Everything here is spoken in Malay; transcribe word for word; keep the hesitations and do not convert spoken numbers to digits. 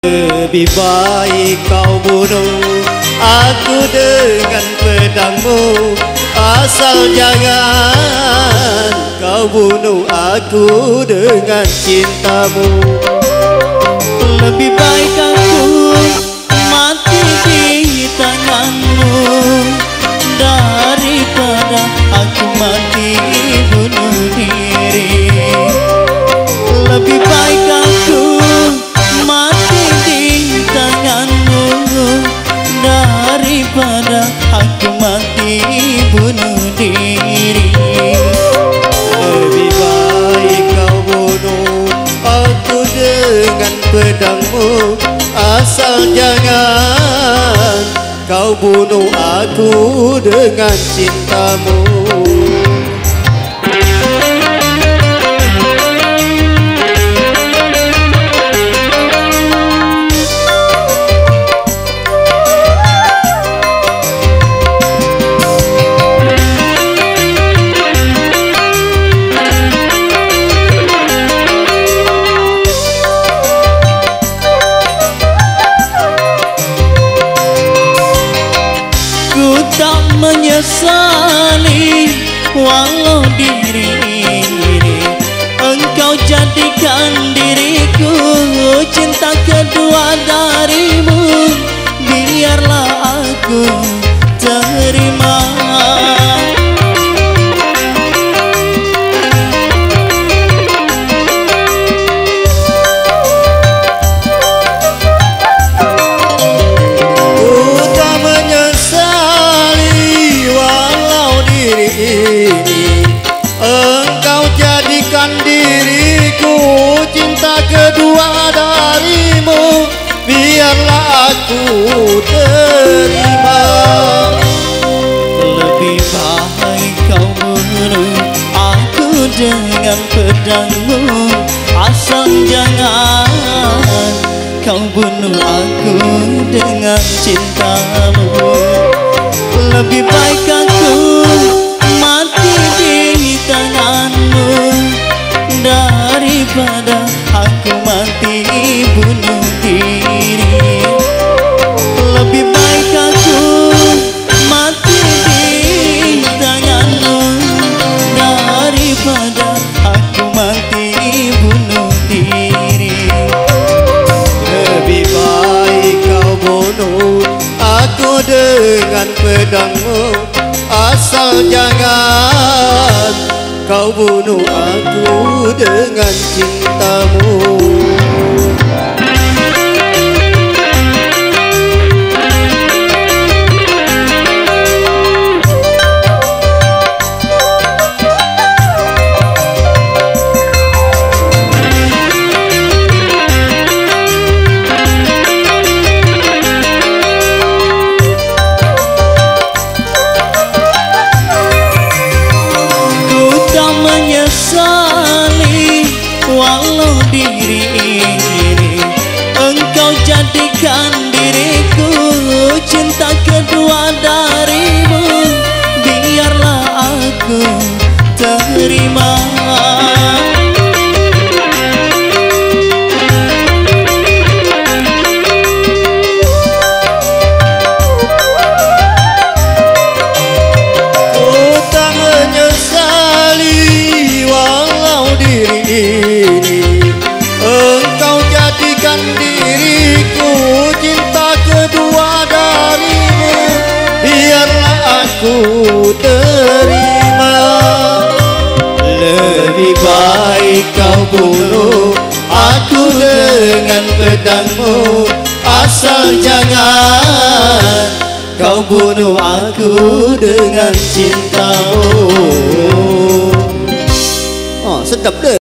Lebih baik kau bunuh aku dengan pedangmu, asal jangan kau bunuh aku dengan cintamu. Lebih baik aku mati di tanganmu daripada aku mati bunuh diri. Lebih baik aku mati di tanganmu daripada aku mati bunuh diri. Lebih baik kau bunuh aku dengan pedangmu, asal jangan kau bunuh aku dengan cintamu. Tak menyesali walau diri ini engkau jadikan diriku cinta kedua darimu. Biarlah aku terima. Engkau jadikan diriku cinta kedua darimu. Biarlah aku terima. Lebih baik kau bunuh aku dengan pedangmu, asal jangan kau bunuh aku dengan cintamu. Lebih baik aku mati di tanganmu daripada aku mati bunuh diri. Lebih baik aku mati di tanganmu daripada aku mati bunuh diri. Lebih baik kau bunuh aku dengan pedangmu, asal jangan kau bunuh aku dengan cintamu. Menyesali walau diri ini engkau jadikan diriku cinta kedua darimu. Biarlah aku terima. Engkau jadikan diriku cinta kedua darimu. Biarlah aku terima. Lebih baik kau bunuh aku dengan pedangmu, asal jangan kau bunuh aku dengan cintamu. Oh, sedap deh.